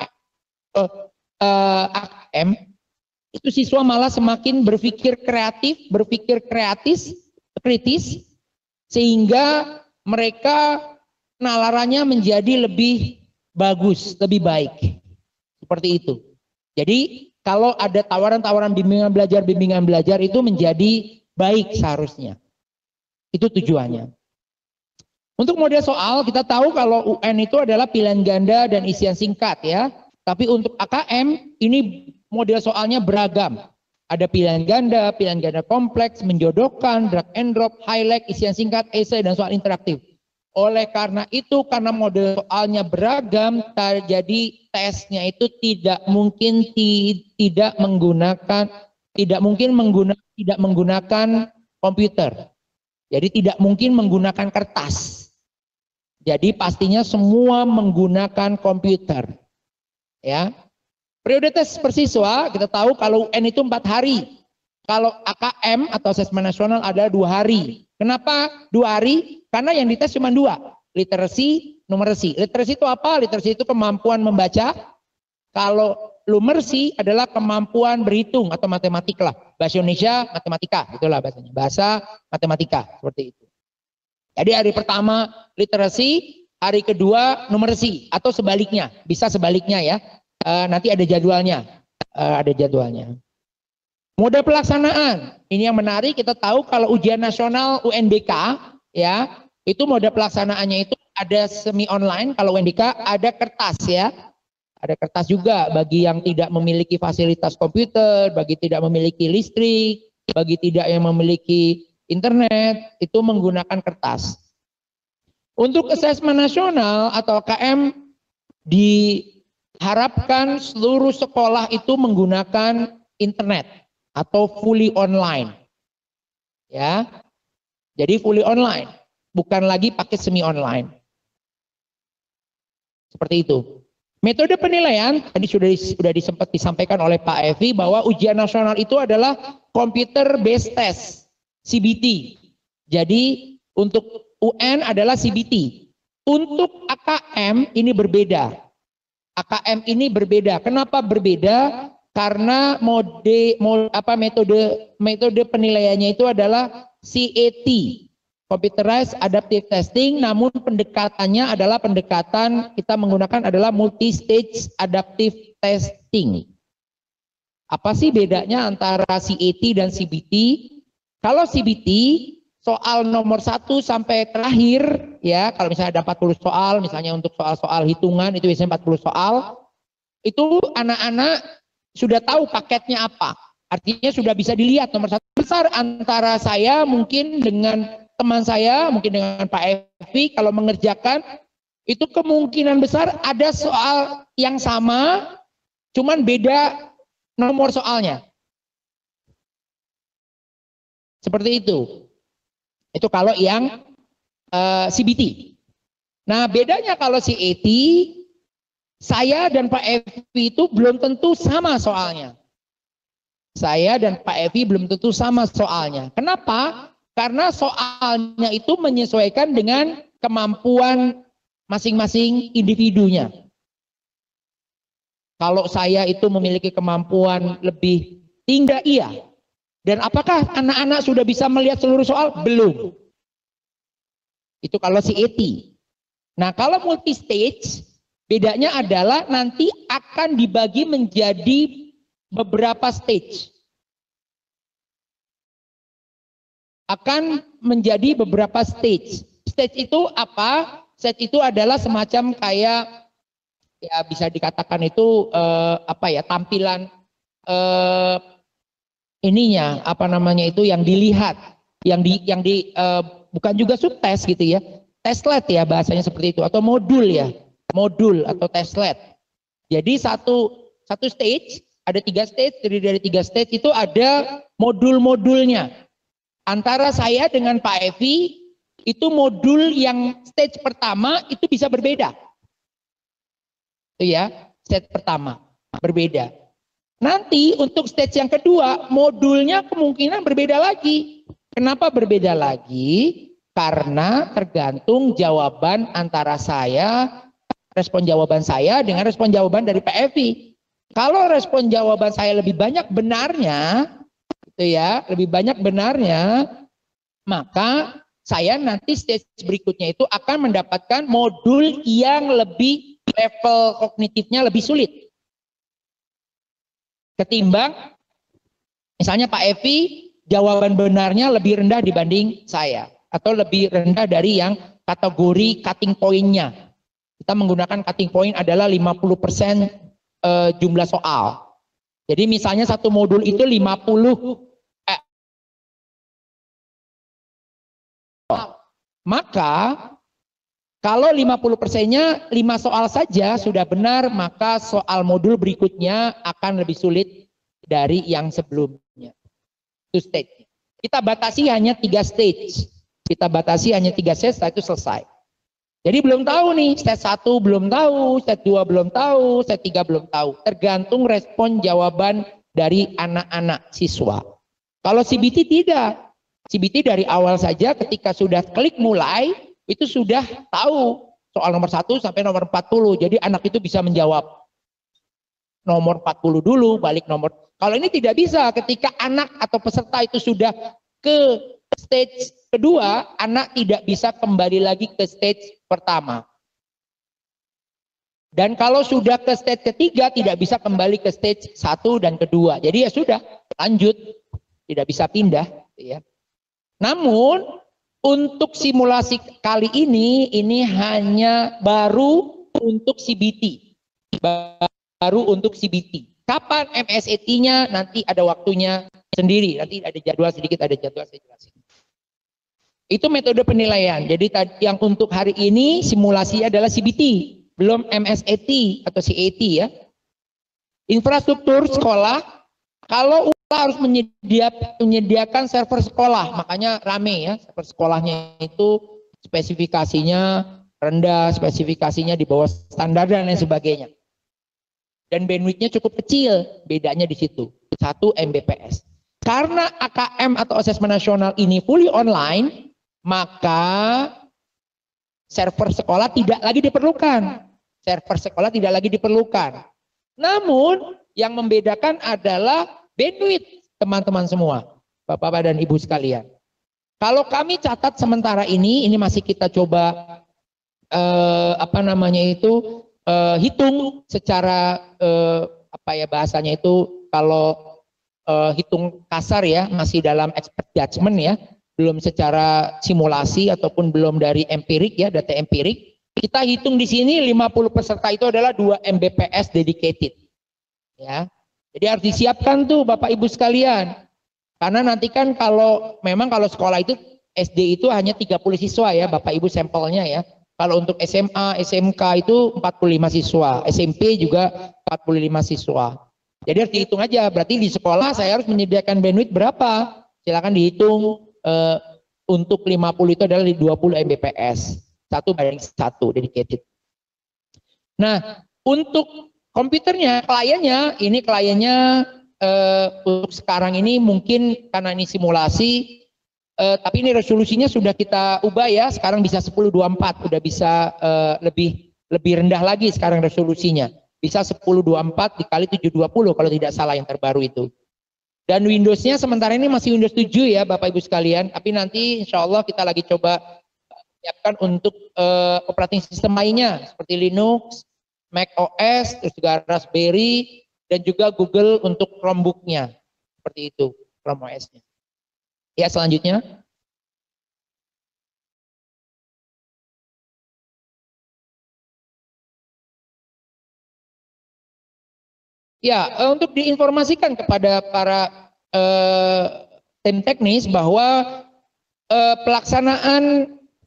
AKM, itu siswa malah semakin berpikir kreatif, berpikir kritis, sehingga mereka nalarannya menjadi lebih bagus, lebih baik. Seperti itu. Jadi kalau ada tawaran-tawaran bimbingan belajar itu menjadi baik seharusnya. Itu tujuannya. Untuk model soal kita tahu kalau UN itu adalah pilihan ganda dan isian singkat ya. Tapi untuk AKM ini model soalnya beragam. Ada pilihan ganda kompleks, menjodohkan, drag and drop, highlight, isian singkat, esai, dan soal interaktif. Oleh karena itu, karena model soalnya beragam, jadi tesnya itu tidak mungkin menggunakan komputer. Jadi tidak mungkin menggunakan kertas. Jadi pastinya semua menggunakan komputer. Ya. Periode tes per siswa, kita tahu kalau UN itu 4 hari. Kalau AKM atau asesmen nasional ada 2 hari. Kenapa 2 hari? Karena yang dites cuma 2. Literasi, numerasi. Literasi itu apa? Literasi itu kemampuan membaca. Kalau numerasi adalah kemampuan berhitung atau matematik lah. Bahasa Indonesia, matematika. Itulah bahasanya. Bahasa, matematika. Seperti itu. Jadi hari pertama literasi, hari kedua numerasi. Atau sebaliknya. Bisa sebaliknya ya. Nanti ada jadwalnya. Mode pelaksanaan. Ini yang menarik, kita tahu kalau ujian nasional UNBK ya, itu mode pelaksanaannya itu ada semi online, kalau UNBK ada kertas ya. Ada kertas juga bagi yang tidak memiliki fasilitas komputer, bagi tidak memiliki listrik, bagi tidak yang memiliki internet, itu menggunakan kertas. Untuk asesmen nasional atau KM diharapkan seluruh sekolah itu menggunakan internet atau fully online. Ya. Jadi fully online, bukan lagi pakai semi online. Seperti itu. Metode penilaian tadi sudah sempat disampaikan oleh Pak Evi bahwa ujian nasional itu adalah computer based test, CBT. Jadi untuk UN adalah CBT. Untuk AKM ini berbeda. AKM ini berbeda. Kenapa berbeda? Karena metode penilaiannya itu adalah CAT, Computerized Adaptive Testing, namun pendekatannya adalah pendekatan kita menggunakan adalah multi-stage adaptive testing. Apa sih bedanya antara CAT dan CBT? Kalau CBT, soal nomor 1 sampai terakhir, ya, kalau misalnya ada 40 soal, misalnya untuk soal-soal hitungan, itu biasanya 40 soal, itu anak-anak sudah tahu paketnya apa. Artinya sudah bisa dilihat nomor 1 besar antara saya mungkin dengan teman saya, mungkin dengan Pak Evi, kalau mengerjakan, itu kemungkinan besar ada soal yang sama, cuman beda nomor soalnya. Seperti itu. Itu kalau yang CBT. Nah, bedanya kalau CAT, saya dan Pak Evi itu belum tentu sama soalnya. Saya dan Pak Evi belum tentu sama soalnya. Kenapa? Karena soalnya itu menyesuaikan dengan kemampuan masing-masing individunya. Kalau saya itu memiliki kemampuan lebih tinggi, iya. Dan apakah anak-anak sudah bisa melihat seluruh soal? Belum. Itu kalau CAT. Nah, kalau multi-stage, bedanya adalah nanti akan dibagi menjadi beberapa stage. Akan menjadi beberapa stage. Stage itu apa? Stage itu adalah semacam kayak, ya bisa dikatakan itu tampilan ininya, apa namanya itu yang dilihat, bukan juga subtes gitu ya, testlet ya bahasanya seperti itu, atau modul ya, modul atau testlet. Jadi satu stage, ada 3 stage, dari 3 stage itu ada modul-modulnya. Antara saya dengan Pak Evi, itu modul yang stage pertama itu bisa berbeda. Itu ya, stage pertama berbeda. Nanti untuk stage yang kedua, modulnya kemungkinan berbeda lagi. Kenapa berbeda lagi? Karena tergantung jawaban antara saya, respon jawaban saya dengan respon jawaban dari Pak Evi. Kalau respon jawaban saya lebih banyak benarnya, gitu ya, lebih banyak benarnya, maka saya nanti stage berikutnya itu akan mendapatkan modul yang lebih level kognitifnya lebih sulit. Ketimbang misalnya Pak Evi jawaban benarnya lebih rendah dibanding saya, atau lebih rendah dari yang kategori cutting point-nya. Kita menggunakan cutting point adalah 50% jumlah soal. Jadi misalnya satu modul itu 50 maka kalau 50%-nya 5 soal saja sudah benar, maka soal modul berikutnya akan lebih sulit dari yang sebelumnya. Itu stage. Kita batasi hanya 3 stage. Kita batasi hanya 3 stage, setelah itu selesai. Jadi belum tahu nih, stage 1 belum tahu, stage 2 belum tahu, stage 3 belum tahu. Tergantung respon jawaban dari anak-anak siswa. Kalau CBT tidak. CBT dari awal saja ketika sudah klik mulai, itu sudah tahu soal nomor 1 sampai nomor 40. Jadi anak itu bisa menjawab nomor 40 dulu, balik nomor. Kalau ini tidak bisa, ketika anak atau peserta itu sudah ke stage kedua, anak tidak bisa kembali lagi ke stage pertama. Dan kalau sudah ke stage ketiga, tidak bisa kembali ke stage 1 dan kedua. Jadi ya sudah, lanjut. Tidak bisa pindah. Ya. Namun, untuk simulasi kali ini hanya baru untuk CBT. Baru untuk CBT. Kapan MSAT-nya nanti ada waktunya sendiri. Nanti ada jadwal sedikit, ada jadwal saya jelasin. Itu metode penilaian. Jadi yang untuk hari ini simulasi adalah CBT. Belum MSAT atau CAT ya. Infrastruktur sekolah. Kalau harus menyediakan server sekolah, makanya rame ya, server sekolahnya itu spesifikasinya rendah, spesifikasinya di bawah standar dan lain sebagainya. Dan bandwidth-nya cukup kecil, bedanya di situ, 1 Mbps. Karena AKM atau asesmen nasional ini fully online, maka server sekolah tidak lagi diperlukan. server sekolah tidak lagi diperlukan. Namun yang membedakan adalah bandwidth teman-teman semua, Bapak dan Ibu sekalian. Kalau kami catat sementara ini masih kita coba hitung secara bahasanya itu kalau hitung kasar ya, masih dalam expert judgment ya, belum secara simulasi ataupun belum dari empirik ya, data empirik. Kita hitung di sini 50 peserta itu adalah 2 Mbps dedicated. Ya. Jadi harus disiapkan tuh Bapak Ibu sekalian. Karena nanti kan kalau sekolah itu SD itu hanya 30 siswa ya, Bapak Ibu sampelnya ya. Kalau untuk SMA, SMK itu 45 siswa, SMP juga 45 siswa. Jadi harus dihitung aja, berarti di sekolah saya harus menyediakan bandwidth berapa? Silakan dihitung, untuk 50 itu adalah 20 Mbps. 1/1 dedicated. Nah, untuk komputernya, kliennya untuk sekarang ini mungkin karena ini simulasi, tapi ini resolusinya sudah kita ubah ya, sekarang bisa 1024, udah bisa lebih rendah lagi sekarang resolusinya. Bisa 1024 dikali 720 kalau tidak salah yang terbaru itu. Dan Windows-nya sementara ini masih Windows 7 ya Bapak Ibu sekalian, tapi nanti insya Allah kita lagi coba siapkan untuk operating system lainnya seperti Linux, Mac OS, terus juga Raspberry, dan juga Google untuk Chromebook-nya. Seperti itu, Chrome OS-nya. Ya, selanjutnya. Ya, untuk diinformasikan kepada para tim teknis bahwa pelaksanaan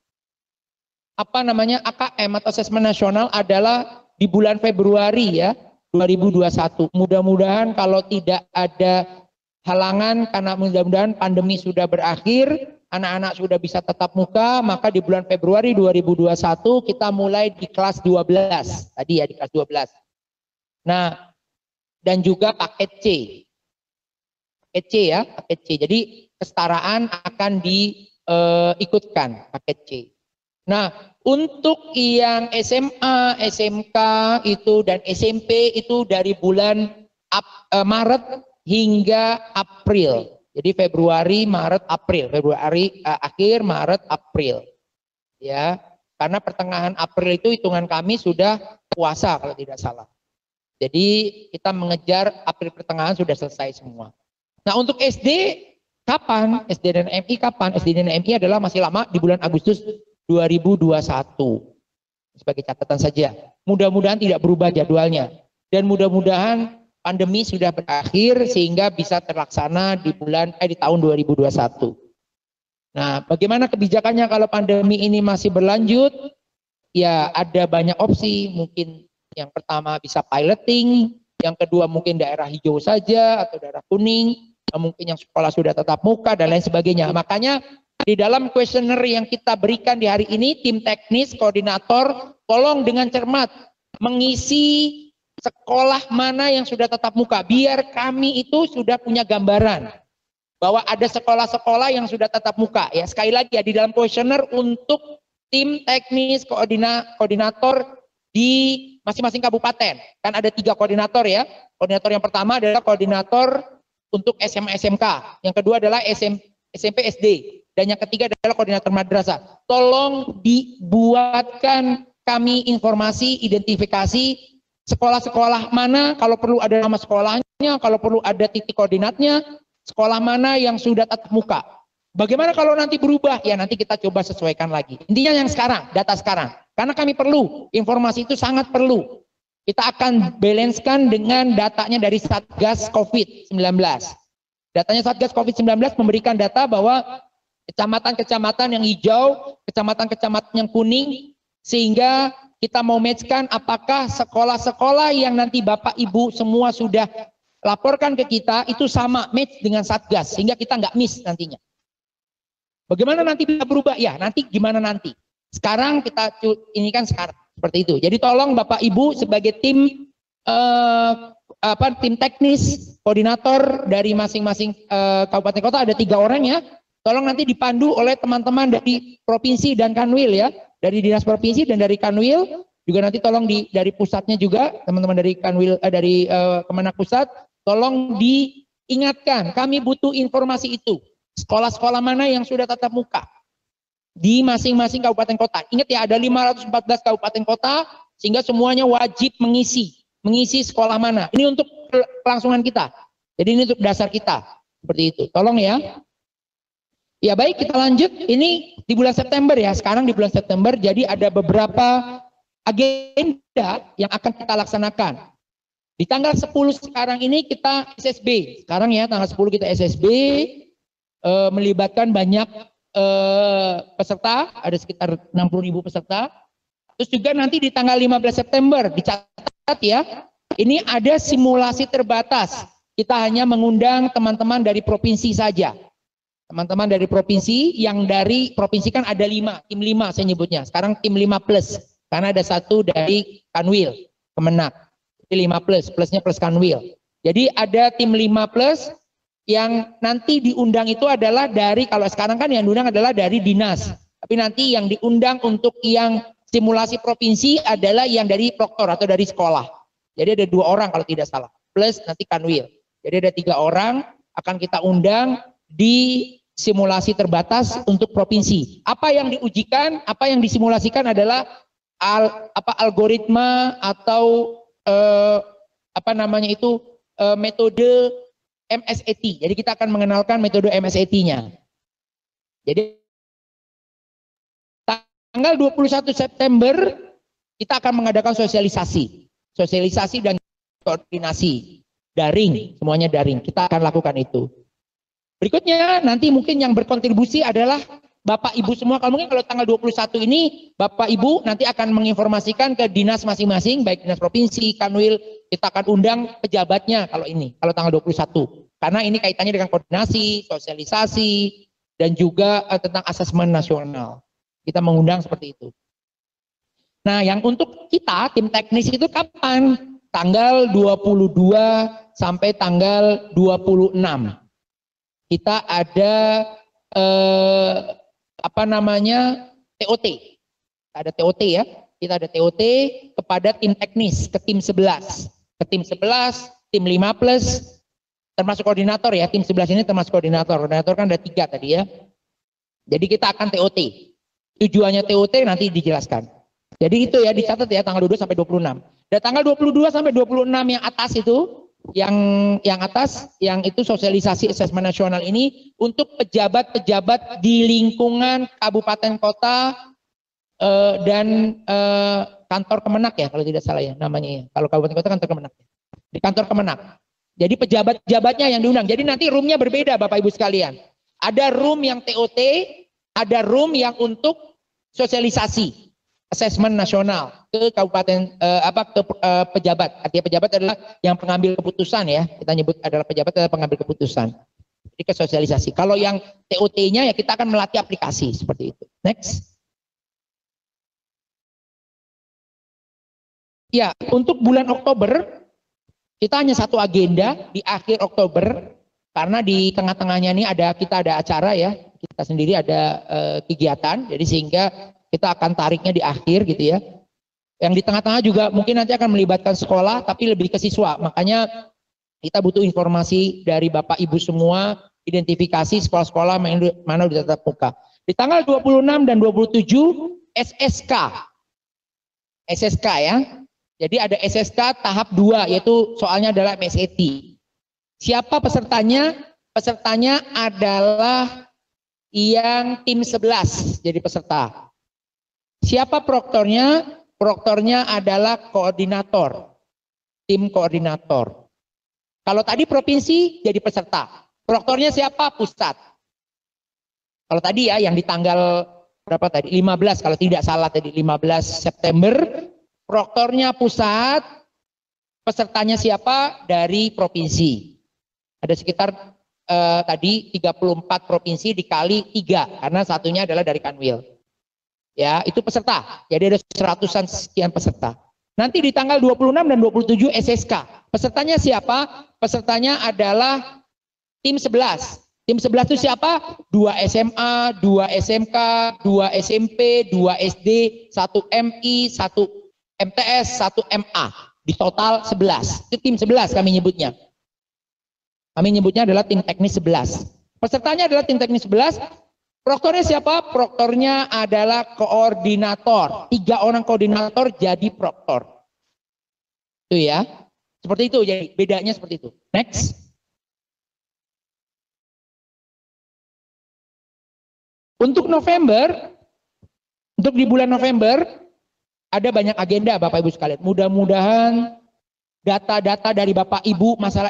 AKM atau asesmen nasional adalah di bulan Februari ya 2021. Mudah-mudahan kalau tidak ada halangan, karena mudah-mudahan pandemi sudah berakhir, anak-anak sudah bisa tatap muka, maka di bulan Februari 2021 kita mulai di kelas 12. Tadi ya di kelas 12. Nah, dan juga paket C. Paket C ya, paket C. Jadi kesetaraan akan diikutkan paket C. Nah, untuk yang SMA, SMK itu dan SMP itu dari bulan Maret hingga April. Jadi Februari, Maret, April. Februari akhir, Maret, April. Ya, karena pertengahan April itu hitungan kami sudah puasa kalau tidak salah. Jadi kita mengejar April pertengahan sudah selesai semua. Nah, untuk SD kapan? SD dan MI kapan? SD dan MI adalah masih lama di bulan Agustus 2021. Sebagai catatan saja. Mudah-mudahan tidak berubah jadwalnya. Dan mudah-mudahan pandemi sudah berakhir sehingga bisa terlaksana di tahun 2021. Nah, bagaimana kebijakannya kalau pandemi ini masih berlanjut? Ya, ada banyak opsi. Mungkin yang pertama bisa piloting, yang kedua mungkin daerah hijau saja atau daerah kuning, mungkin yang sekolah sudah tatap muka dan lain sebagainya. Makanya di dalam kuesioner yang kita berikan di hari ini, tim teknis, koordinator, tolong dengan cermat mengisi sekolah mana yang sudah tatap muka, biar kami itu sudah punya gambaran bahwa ada sekolah-sekolah yang sudah tatap muka. Ya, sekali lagi ya, di dalam kuesioner untuk tim teknis, koordinator di masing-masing kabupaten. Kan ada 3 koordinator ya. Koordinator yang pertama adalah koordinator untuk SMA SMK. Yang kedua adalah SMP SD. Dan yang ketiga adalah koordinator madrasah. Tolong dibuatkan kami informasi, identifikasi sekolah-sekolah mana, kalau perlu ada nama sekolahnya, kalau perlu ada titik koordinatnya, sekolah mana yang sudah tatap muka. Bagaimana kalau nanti berubah? Ya nanti kita coba sesuaikan lagi. Intinya yang sekarang, data sekarang. Karena kami perlu, informasi itu sangat perlu. Kita akan balancekan dengan datanya dari Satgas COVID-19. Datanya Satgas COVID-19 memberikan data bahwa kecamatan-kecamatan yang hijau, kecamatan-kecamatan yang kuning, sehingga kita mau matchkan apakah sekolah-sekolah yang nanti Bapak Ibu semua sudah laporkan ke kita itu sama match dengan Satgas, sehingga kita nggak miss nantinya. Bagaimana nanti bisa berubah? Ya nanti gimana nanti? Sekarang kita ini kan sekarang seperti itu. Jadi tolong Bapak Ibu sebagai tim tim teknis koordinator dari masing-masing kabupaten kota, ada 3 orang ya. Tolong nanti dipandu oleh teman-teman dari provinsi dan Kanwil ya, dari dinas provinsi dan dari Kanwil. Juga nanti tolong dari pusatnya juga, teman-teman dari Kanwil, dari Kemenak Pusat, tolong diingatkan, kami butuh informasi itu. Sekolah-sekolah mana yang sudah tatap muka di masing-masing kabupaten kota. Ingat ya, ada 514 kabupaten kota, sehingga semuanya wajib mengisi sekolah mana. Ini untuk kelangsungan kita. Jadi ini untuk dasar kita. Seperti itu. Tolong ya. Ya baik, kita lanjut. Ini di bulan September ya. Sekarang di bulan September, jadi ada beberapa agenda yang akan kita laksanakan. Di tanggal 10 sekarang ini kita SSB. Sekarang ya, tanggal 10 kita SSB, melibatkan banyak peserta, ada sekitar 60.000 peserta. Terus juga nanti di tanggal 15 September, dicatat ya, ini ada simulasi terbatas. Kita hanya mengundang teman-teman dari provinsi saja. Teman-teman dari provinsi, yang dari provinsi kan ada 5, tim 5 saya nyebutnya. Sekarang tim 5 plus, karena ada 1 dari Kanwil, Kemenak. Jadi 5 plus, plusnya plus Kanwil. Jadi ada tim 5 plus, yang nanti diundang itu adalah dari, kalau sekarang kan yang diundang adalah dari dinas. Tapi nanti yang diundang untuk yang simulasi provinsi adalah yang dari proktor atau dari sekolah. Jadi ada 2 orang kalau tidak salah, plus nanti Kanwil. Jadi ada 3 orang akan kita undang di simulasi terbatas untuk provinsi. Apa yang diujikan, apa yang disimulasikan adalah algoritma atau metode MSAT. Jadi kita akan mengenalkan metode MSAT-nya. Jadi tanggal 21 September kita akan mengadakan sosialisasi dan koordinasi daring, semuanya daring. Kita akan lakukan itu. Berikutnya nanti mungkin yang berkontribusi adalah Bapak Ibu semua. Kalau mungkin kalau tanggal 21 ini Bapak Ibu nanti akan menginformasikan ke dinas masing-masing, baik dinas provinsi, Kanwil, kita akan undang pejabatnya kalau tanggal 21. Karena ini kaitannya dengan koordinasi, sosialisasi, dan juga tentang asesmen nasional. Kita mengundang seperti itu. Nah, yang untuk kita tim teknis itu kapan? Tanggal 22 sampai tanggal 26. Kita ada TOT. Ada TOT ya. Kita ada TOT kepada tim teknis, ke tim 11. Ke tim 11, tim 5 plus, termasuk koordinator ya. Tim 11 ini termasuk koordinator. Koordinator kan ada 3 tadi ya. Jadi kita akan TOT. Tujuannya TOT nanti dijelaskan. Jadi itu ya, dicatat ya, tanggal 22 sampai 26. Dan tanggal 22 sampai 26 yang atas itu, yang atas, yang itu sosialisasi asesmen nasional ini untuk pejabat-pejabat di lingkungan kabupaten kota dan kantor Kemenak ya, kalau tidak salah ya namanya ya. Kalau kabupaten kota kantor Kemenak. Di kantor Kemenak. Jadi pejabat-pejabatnya yang diundang. Jadi nanti roomnya berbeda Bapak Ibu sekalian. Ada room yang TOT, ada room yang untuk sosialisasi asesmen nasional ke kabupaten pejabat. Artinya pejabat adalah yang pengambil keputusan ya. Kita nyebut adalah pejabat adalah pengambil keputusan. Jadi ke sosialisasi. Kalau yang TOT-nya ya kita akan melatih aplikasi seperti itu. Next. Ya, untuk bulan Oktober kita hanya satu agenda di akhir Oktober karena di tengah-tengahnya ini kita ada acara ya. Kita sendiri ada kegiatan, jadi sehingga kita akan tariknya di akhir gitu ya. Yang di tengah-tengah juga mungkin nanti akan melibatkan sekolah, tapi lebih ke siswa. Makanya kita butuh informasi dari Bapak Ibu semua, identifikasi sekolah-sekolah mana udah tatap muka. Di tanggal 26 dan 27 SSK ya. Jadi ada SSK tahap 2, yaitu soalnya adalah MSAT. Siapa pesertanya? Pesertanya adalah yang tim 11 jadi peserta. Siapa proktornya? Proktornya adalah koordinator, tim koordinator. Kalau tadi provinsi jadi peserta. Proktornya siapa? Pusat. Kalau tadi ya yang di tanggal berapa tadi? 15 kalau tidak salah tadi 15 September. Proktornya pusat. Pesertanya siapa? Dari provinsi. Ada sekitar tadi 34 provinsi dikali 3 karena satunya adalah dari Kanwil. Ya, itu peserta. Jadi ada 100-an sekian peserta. Nanti di tanggal 26 dan 27 SSK. Pesertanya siapa? Pesertanya adalah tim 11. Tim 11 itu siapa? 2 SMA, 2 SMK, 2 SMP, 2 SD, 1 MI, 1 MTS 1 MA. Di total 11. Itu tim 11 kami nyebutnya. Kami nyebutnya adalah tim teknis 11. Pesertanya adalah tim teknis 11. Proktornya siapa? Proktornya adalah koordinator. 3 orang koordinator jadi proktor. Itu ya. Seperti itu. Jadi bedanya seperti itu. Next. Untuk November, untuk di bulan November, ada banyak agenda Bapak Ibu sekalian. Mudah-mudahan data-data dari Bapak Ibu masalah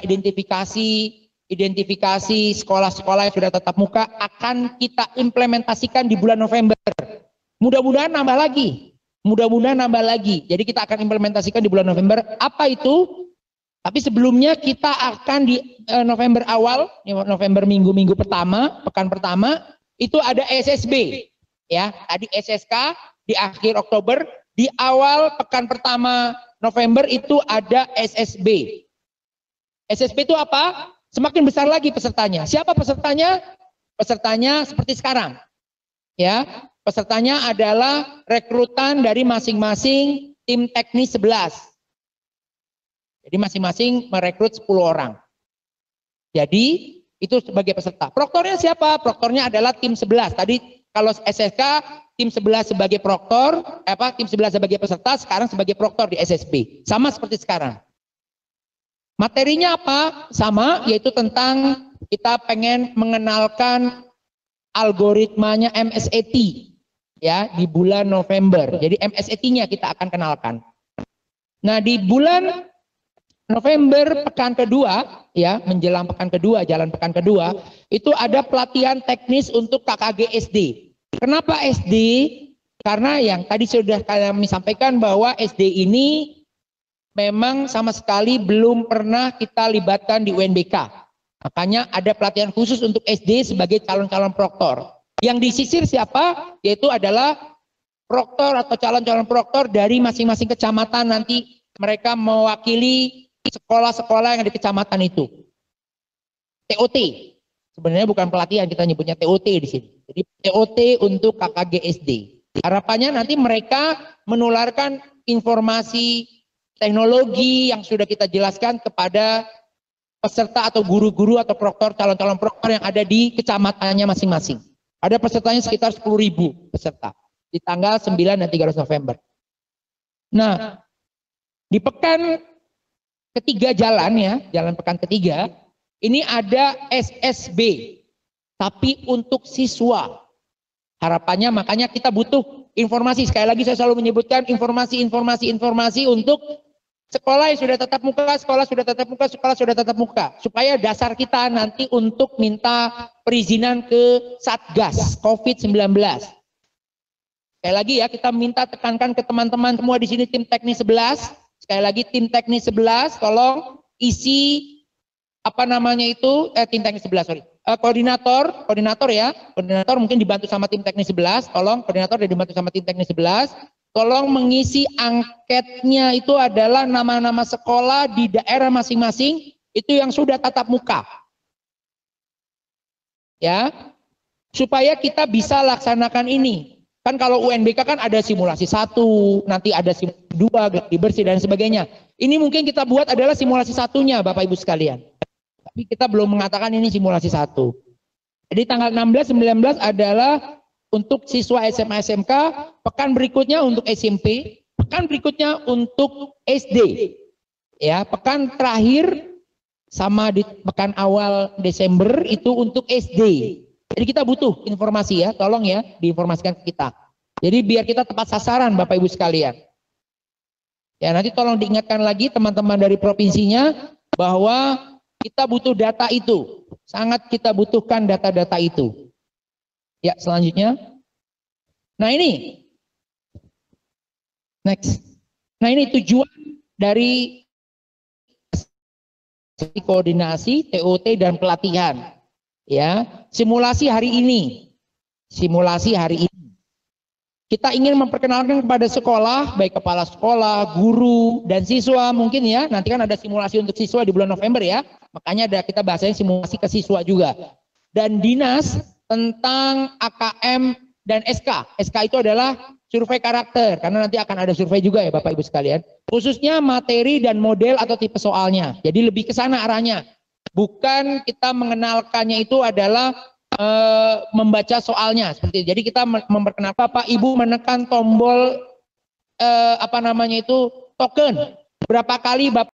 identifikasi sekolah-sekolah yang sudah tatap muka akan kita implementasikan di bulan November. Mudah-mudahan nambah lagi. Mudah-mudahan nambah lagi. Jadi kita akan implementasikan di bulan November. Apa itu? Tapi sebelumnya kita akan di November awal, November minggu-minggu pertama, pekan pertama, itu ada SSB. Ya, tadi SSK di akhir Oktober, di awal pekan pertama November itu ada SSB. SSB itu apa? Semakin besar lagi pesertanya. Siapa pesertanya? Pesertanya seperti sekarang. Ya, pesertanya adalah rekrutan dari masing-masing tim teknis 11. Jadi masing-masing merekrut 10 orang. Jadi itu sebagai peserta. Proktornya siapa? Proktornya adalah tim 11. Tadi kalau SSK tim 11 sebagai proktor, tim 11 sebagai peserta, sekarang sebagai proktor di SSB. Sama seperti sekarang. Materinya apa? Sama, yaitu tentang kita pengen mengenalkan algoritmanya MSAT ya di bulan November. Jadi MSAT-nya kita akan kenalkan. Nah, di bulan November pekan kedua ya, menjelang pekan kedua, jalan pekan kedua, itu ada pelatihan teknis untuk KKG SD. Kenapa SD? Karena yang tadi sudah kami sampaikan bahwa SD ini memang sama sekali belum pernah kita libatkan di UNBK. Makanya ada pelatihan khusus untuk SD sebagai calon-calon proktor. Yang disisir siapa? Yaitu adalah proktor atau calon-calon proktor dari masing-masing kecamatan. Nanti mereka mewakili sekolah-sekolah yang ada di kecamatan itu. TOT. Sebenarnya bukan pelatihan, kita nyebutnya TOT di sini. Jadi TOT untuk KKG SD. Harapannya nanti mereka menularkan informasi teknologi yang sudah kita jelaskan kepada peserta atau guru-guru atau proktor, calon-calon proktor yang ada di kecamatannya masing-masing. Ada pesertanya sekitar 10.000 peserta di tanggal 9 dan 13 November. Nah, di pekan ketiga jalan ya, jalan pekan ketiga, ini ada SSB, tapi untuk siswa. Harapannya makanya kita butuh informasi. Sekali lagi saya selalu menyebutkan informasi untuk sekolah yang sudah tatap muka, sekolah sudah tatap muka. Supaya dasar kita nanti untuk minta perizinan ke Satgas COVID-19. Sekali lagi ya, kita minta tekankan ke teman-teman semua di sini tim teknis 11. Sekali lagi tim teknis 11, tolong isi tim teknis 11, sorry. Koordinator ya. Koordinator mungkin dibantu sama tim teknis 11, tolong koordinator dan dibantu sama tim teknis 11. Tolong mengisi angketnya itu adalah nama-nama sekolah di daerah masing-masing itu yang sudah tatap muka. Ya. Supaya kita bisa laksanakan ini. Kan kalau UNBK kan ada simulasi 1, nanti ada simulasi 2, gladi bersih dan sebagainya. Ini mungkin kita buat adalah simulasi 1-nya Bapak Ibu sekalian. Tapi kita belum mengatakan ini simulasi 1. Jadi tanggal 16-19 adalah untuk siswa SMA SMK, pekan berikutnya untuk SMP, pekan berikutnya untuk SD. Ya, pekan terakhir sama di pekan awal Desember itu untuk SD. Jadi kita butuh informasi ya, tolong ya diinformasikan ke kita. Jadi biar kita tepat sasaran Bapak Ibu sekalian. Ya, nanti tolong diingatkan lagi teman-teman dari provinsinya bahwa kita butuh data itu. Sangat kita butuhkan data-data itu. Ya, selanjutnya. Nah ini. Next. Nah ini tujuan dari koordinasi, TOT dan pelatihan. Ya, simulasi hari ini. Simulasi hari ini. Kita ingin memperkenalkan kepada sekolah, baik kepala sekolah, guru, dan siswa mungkin ya. Nanti kan ada simulasi untuk siswa di bulan November ya. Makanya ada kita bahasanya simulasi ke siswa juga. Dan dinas tentang AKM dan SK. SK itu adalah survei karakter, karena nanti akan ada survei juga ya Bapak Ibu sekalian. Khususnya materi dan model atau tipe soalnya. Jadi lebih ke sana arahnya. Bukan kita mengenalkannya itu adalah membaca soalnya seperti itu. Jadi kita memperkenalkan Bapak Ibu menekan tombol token. Berapa kali Bapak